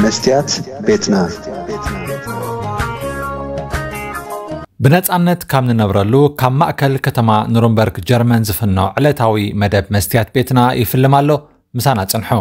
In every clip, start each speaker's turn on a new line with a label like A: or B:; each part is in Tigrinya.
A: Mestyat Betna.
B: بنጻነት كم ننبرلو كم مأكل كتما نورنبرغ جرمن زفنو علتاوي مدب مستيات بيتنا يفلمالو مسانا تصنحو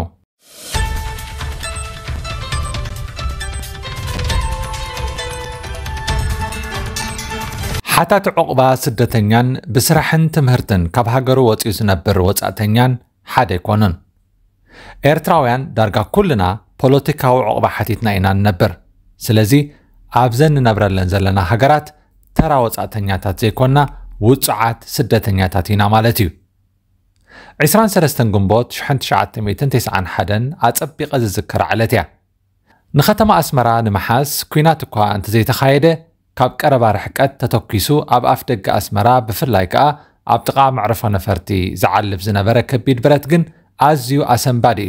B: حتى عقبة سدتنيان بسرحن تمهرتن كاب هاجرو وطيو زنبر وصاتنيان حدا يكونن ኤርትራውያን ዳርጋ ኩልና ፖለቲካዊ ዕቅባ ሓቲትና ኢና ነበር ስለዚ ኣብዘን ነብረለን ዘለና ሃገራት ተራ ወጻተኛታት ዘይኮና ውጽዓት ስደተኛታት ኢና ማለት እዩ 23 ግንቦት 1991 ኣጸቢቀ ዝዝክር ዓለት እያ ንኸተማ ኣስመራ ንምሓስ ኩናት እኳ እንተ ዘይተኻየደ ካብ ቀረባ ርሕቀት ተተኪሱ ኣብ ኣፍ ደገ ኣስመራ ብፍላይ ከዓ ኣብ ጥቓ መዕረፎ ነፈርቲ ዝዓልብ ዝነበረ ከቢድ ብረት ግን أزيو أسنبادي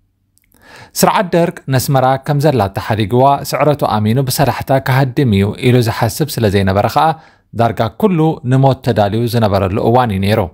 B: سرعة درك نسمرا كم زلات تحريقوا سعرته أمينو بسرحتا كهدميو إلو زحسب سلزينا برخاء دارقا كله نموت تداليو زنبر الأواني نيرو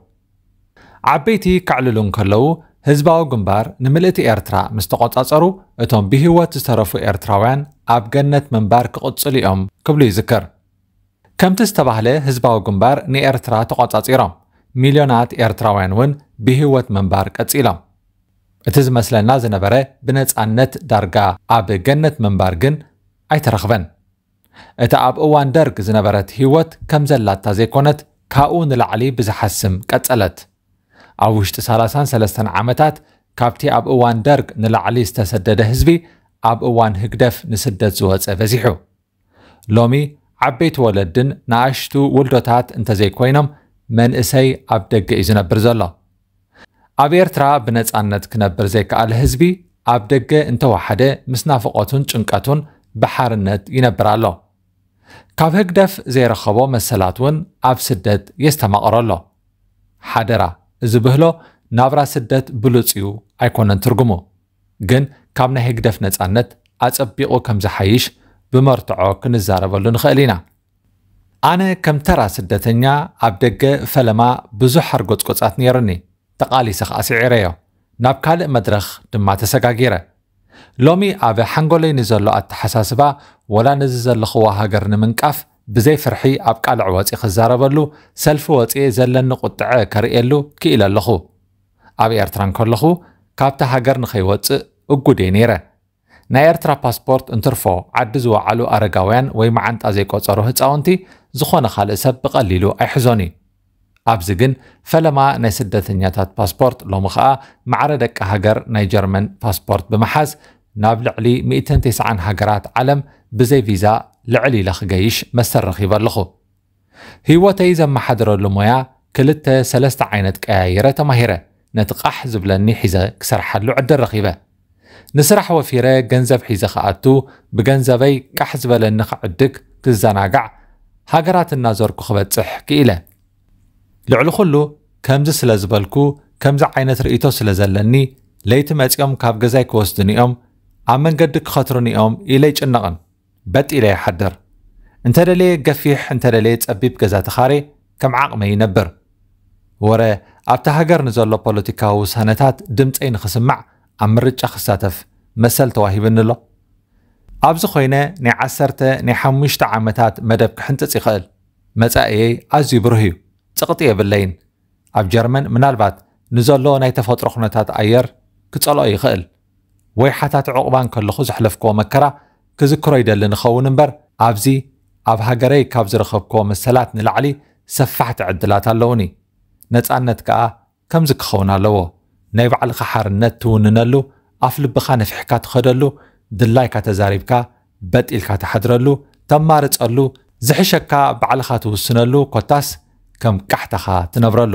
B: عبيتي كعللون كلو هزباو جنبار نملئتي إرترا مستقوط أصرو اتهم بهوات تسترفو إرتراوان أب جنة منبار كقدسلي قبلو يذكر كم تستبهله هزباو جنبار ني إرترا تقوط أصيرام مليونات إرتراوان ون بهوت منبار كتسيلام اتز مثلنا زنبره بنጻነት ዳርጋ ኣብ ገነት መንባር ግን ኣይተረኽበን እታ ኣብ እዋን ደርግ ዝነበረት ህይወት ከም ዘላታ ዘይኮነት ካኡ ንላዕሊ ብዝሐስም ቀጸለት ኣብ ውሽጢ 33 ዓመታት ካብቲ ኣብ እዋን ደርግ ንላዕሊ ዝተሰደደ ህዝቢ ኣብ እዋን ህግደፍ ንስደት ዝወፀ በዚሑ ሎሚ ዓበይቲ ወለድን ናኣሽቱ ውልዶታት እንተ ዘይኮይኖም መንእሰይ ኣብ ደገ እዩ ዝነብር ዘሎ ኣብ ኤርትራ ብነጻነት ክነብር ዘይከኣለ ህዝቢ ኣብ ደገ እንተወሓደ ምስ ናፍቆቱን ጭንቀቱን ብሓርነት ይነብር ኣሎ ካብ ህግደፍ ዘይረኸቦ መሰላት ውን ኣብ ስደት የስተማቕረሎ ሓደራ እዚ ብህሎ ናብራ ስደት ብሉጽዩ ኣይኮነን ትርጉሙ ግን ካብ ናይ ህግደፍ ነጻነት ኣጸቢቑ ከም ዝሓይሽ ብመርትዖ ክንዛረበሉ ንኽእል ኢና ኣነ ከም ተራ ስደተኛ ኣብ ደገ ፈለማ ብዙሕ ሓርጎጽቆጻት ነይሩኒ تقاليسخ أسعيريو ناب كالئ مدرخ دما تسقاقيره لومي أبي حنقولي نزلو التحساسبا ولا نزل لخوا هاجر نمنكاف بزي فرحي أب كالع واتي خزاربلو سلفو واتي زلن نقطع كريئلو كيلا لخو أبي إرتران كلخو كابتا هاجر نخي واتي اقودي نيره نا إرترا باسبورت انترفو عدزو علو أرقاوين ويمعنت أزيكو صاروه تاونتي زخونا خالي سب بقليلو أي حزوني أبزجن فلما نسدتنياتات باسبورت لو مخا معردك هاجر ناي جرمن باسبورت بمحاز نابلع لي 209 هاجرات علم بزي فيزا لعلي لخ جيش مستر رخيبر لخو هو تيزم محضر لمويا كلتا 3 عينت كايرة تماهيرة نتقح زبلني حيزة كسر حلو عد الرخيبة نسرح وفيرة جنزب حيزة خاطو بجنزبي كحزب لنخ عدك كزناقع هاجرات النازور كخبت صح كيله لعلو خلو كمز سلازبالكو كمز عينت رئيتو سلازلني ليت ماتيوم كاب غزاي كوستنيوم عمن قدك خاطرنيوم إليج النغن بات إلي حدر انت دلي قفيح انت دلي تأبيب غزا تخاري كم عقمي ينبر ورا ابتا هاجر نزولو بوليتيكاو سانتات دمت اين خسمع عمرج اخساتف مسل تواهيبن الله ابزو خوينة ني عسرت ني حمشت عامتات مدب كحنتت يخيل متاقي ازي برهيو تقطيع باللين أب جرمن من البعض نزلوا ناي تفاطر خناتات أير كتصلوا يخيل ويحتات عقبان كل خز حلفكو مكرا كذكروا يدل نخون نبر أبزي أب هجري كابز رخبكو مسلات نلعلي سفحت عدلات اللوني نتعنت كا كم زك خونا لو نايب على خحر النت وننلو أفل بخانة في حكات خدلو دلاي كتزاريبكا بدء الكاتحدرلو تمارت قالو زحشكا بعلخات وسنلو كوتاس كم كحتخا تنبرلو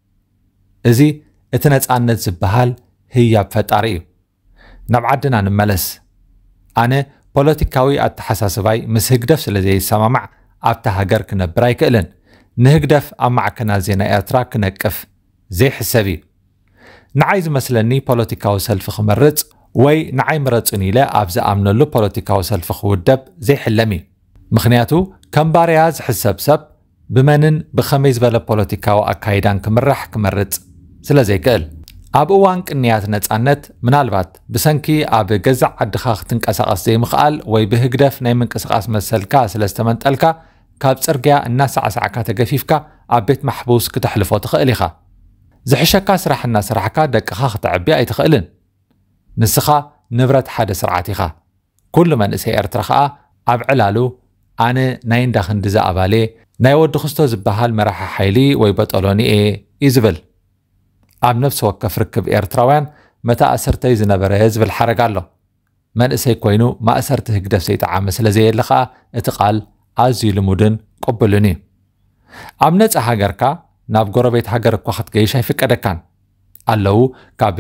B: ازي اتنጻነት ዝبሃል هي بفتاريو نبعدنا نملس أنا بوليتيكاوي التحساسباي مس هجدف سلزي يسمع أبتا هاجر كنبر أيكلن نهجدف أمع كنا زينا إرترا كنكف زي حسابي نعايز مثلني بوليتيكاو سلف خمرت وي نعاي مرتني لا أبزا أمنلو بوليتيكاو سلف خودب زي حلمي مخنياتو كم بارياز حساب سب بمنن بخميز بلا بوليتيكاو أكايدان كمرح كمرت سلازي كل ኣብ እዋን ቅንያት ነጻነት ምናልባት ብሰንኪ ኣብ ገዛዕ ዓድኻ ክትንቀሳቐስ ዘይምኽኣል ወይ ብህግደፍ ናይ ምንቅስቓስ መሰልካ ስለዝተመንጠልካ ካብ ጽርግያ እናሳዕሳዕካ ተገፊፍካ ኣብ ቤት ማሕቡስ ክትሕልፎ ትኽእል ኢኻ ዝሕሸካ ስራሕ እናስራሕካ ደቅኻ ክትዕቢ ኣይትኽእልን ንስኻ ንብረት ሓደ ስርዓት ኢኻ ኩሉ መንእሰይ ኤርትራ ኸኣ ኣብ ዕላሉ ኣነ ናይ እንዳ ክንዲ ዝኣባለ ናይ ወዲ ክስቶ ዝበሃል መራሒ ሓይሊ ወይ በጠሎኒ እዩ ዝብል ኣብ ነፍሲ ወከፍ ርክብ ኤርትራውያን መታእሰርተይ ዝነበረ ዝብል ሓረግ ኣሎ መንእሰይ ኮይኑ ማእሰርቲ ህግደፍ ዘይጠዓመ ስለ ዘየለ ኸኣ እቲ ቓል ኣዝዩ ልሙድን ቅቡልን እዩ ኣብ ነፃ ሃገርካ ናብ ጎረቤት ሃገር እኳ ክትገይሽ ኣይፍቀደካን ኣለዉ ካብ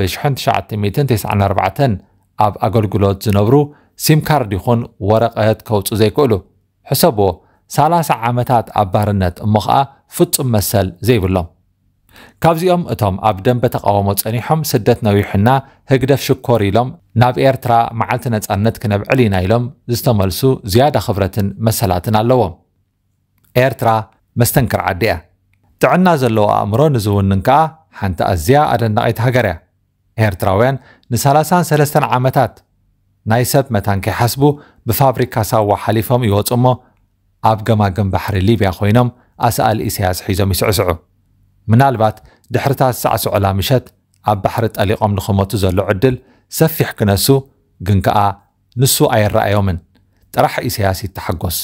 B: 1994 ኣብ ኣገልግሎት ዝነብሩ ሲም ካርድ ይኹን ወረቐት ከውፁ ዘይክእሉ ሕሰብዎ 30 ዓመታት ኣብ ባርነት እሞ ኸኣ ፍጹም መሰል ዘይብሎም ካብዚኦም እቶም ኣብ ደንበ ተቃውሞ ጸኒሖም ስደት ነዊሕና ህግደፍ ሽኮር ኢሎም ናብ ኤርትራ መዓልቲ ነጻነት ክነብዕል ኢና ኢሎም ዝተመልሱ ዝያዳ ኽብረትን መሰላትን ኣለዎም ኤርትራ መስተንክር ዓዲ እያ ጥዕና ዘለዎ ኣእምሮ ንዝውንን ከኣ ሓንቲ ኣዝያ ኣደናቒት ሃገር እያ ኤርትራውያን ን33 ዓመታት ናይ ሰብ መታን ከይሓስቡ ብፋብሪካ ሳዋ ሓሊፎም ይወፁ እሞ ኣብ ገማገም ባሕሪ ሊብያ ኮይኖም ኣሰኣል ኢሳያስ ሒዞም ይስዕስዑ ምናልባት ድሕርታት ሳዕስዑላ ምሸት ኣብ ባሕሪ ጠሊቖም ንኽሞቱ ዘሎ ዕድል ሰፊሕ ክነሱ ግን ከኣ ንሱ ኣይረኣዮምን ጥራሕ ኢሳያስ ይተሓጎስ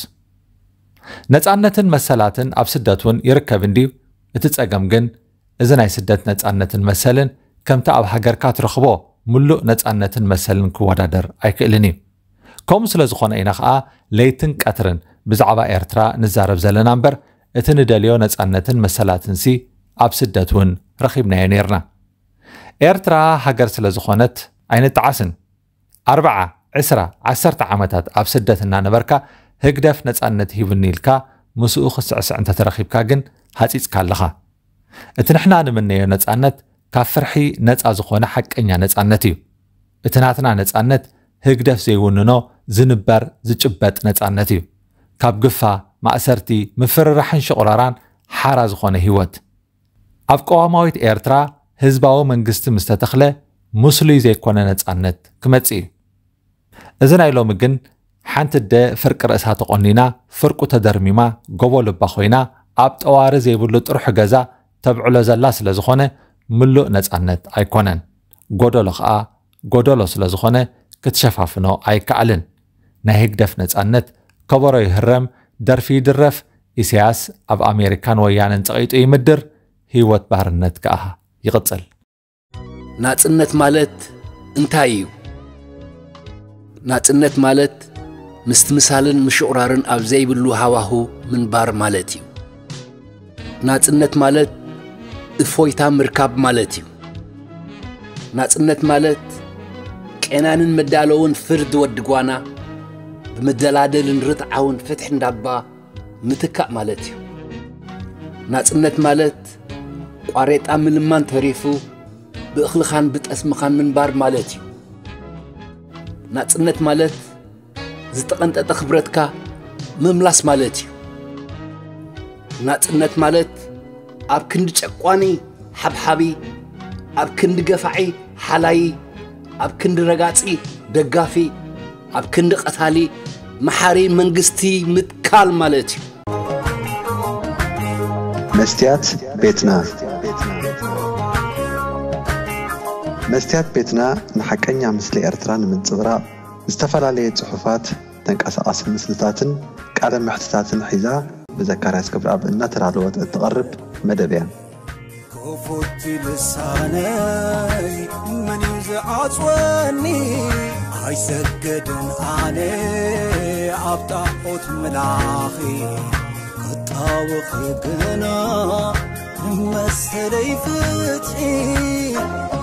B: ነጻነትን መሰላትን ኣብ ስደት እውን ይርከብ እንድዩ እቲ ጸገም ግን እዚ ናይ ስደት ነጻነትን መሰልን ከምቲ ኣብ ሃገርካ ትረኽቦ ሙሉእ ነጻነትን መሰልን ክወዳደር ኣይክእልን እዩ ከምኡ ስለ ዝኾነ ኢና ኸኣ ለይትን ቀትርን ብዛዕባ ኤርትራ ንዛረብ ዘለና እምበር እቲ ንደልዮ ነጻነትን መሰላትን ሲ ኣብ ስደት እውን ረኺብናዮ ነርና ኤርትራ ሃገር ስለ ዝኾነት ኣይንጠዓስን 40 20 10 ዓመታት ኣብ ስደት እናነበርካ ህግደፍ ነጻነት ሂብኒ ኢልካ ምስኡ ክስዕስዕ እንተተረኺብካ ግን ሃፂፅካ ኣለኻ እቲ ንሕና ንምነዮ ነጻነት ካብ ፍርሒ ነጻ ዝኾነ ሓቀኛ ነጻነት እዩ እቲ ናትና ነጻነት ህግደፍ ዘይውንኖ ዝንበር ዝጭበጥ ነጻነት እዩ ካብ ግፋ ማእሰርቲ ምፍርራሕን ሽቕራራን ሓራ ዝኾነ ህይወት ኣብ ቀዋማዊት ኤርትራ ህዝባዊ መንግስቲ ምስ ተተኽለ ሙስሉይ ዘይኮነ ነጻነት ክመጽእ እዩ እዚ ናይ ሎሚ ግን ሓንቲ ደ ፍርቂ ርእሳ ተቖኒና ፍርቁ ተደርሚማ ጎቦ ልባ ኮይና ኣብ ጠዋሪ ዘይብሉ ጥሩሕ ገዛ ተብዕሎ ዘላ ስለ ዝኾነ ምሉእ ነጻነት ኣይኮነን ጎደሎ ኸኣ ጎደሎ ስለ ዝኾነ ክትሸፋፍኖ ኣይከኣልን ናይ ህግደፍ ነጻነት ከበሮ ይህረም ደርፊ ይድረፍ ኢሳያስ ኣብ ኣሜሪካን ወያነን ፀቒጡ ይምድር ህይወት ባርነት ከኣ ይቕጽል
A: ናጽነት ማለት እንታይ እዩ ናጽነት ማለት ምስትምሳልን ምሽዑራርን ኣብ ዘይብሉ ሃዋሁ ምንባር ማለት እዩ ናጽነት ማለት እፎይታ ምርካብ ማለት እዩ ናጽነት ማለት ቄናንን መዳለውን ፍርድ ወድጓና ብመደላደልን ርትዓውን ፍትሕ እንዳባ ምትካእ ማለት እዩ ናጽነት ማለት ቋሬጣ ምልማን ተሪፉ ብእኽልኻን ብጠስምኻን ምንባር ማለት እዩ ናጽነት ማለት ዝተቐንጠጠ ኽብረትካ ምምላስ ማለት እዩ ናጽነት ማለት ኣብ ክንዲ ጨቋኒ ሓብሓቢ ኣብ ክንዲ ገፋዒ ሓላይ ኣብ ክንዲ ረጋጺ ደጋፊ ኣብ ክንዲ ቀታሊ መሓሪ መንግስቲ ምትካል ማለት እዩ
C: መስትያት ቤትና መስትያት ቤትና ንሐቀኛ ምስሊ ኤርትራ ንምንጽብራቕ ዝተፈላለዩ ጽሑፋት ተንቀሳቓሲ ምስልታትን ቃለ ምሕትታትን ሒዛ بذكريات كبر أب إنها ترى الوقت تقرب مدبيا
D: كفوت لساني من يزعج وني هاي سجدن علي عبطاقوت ملاخي قطاوخ يقنا مسلي فتحي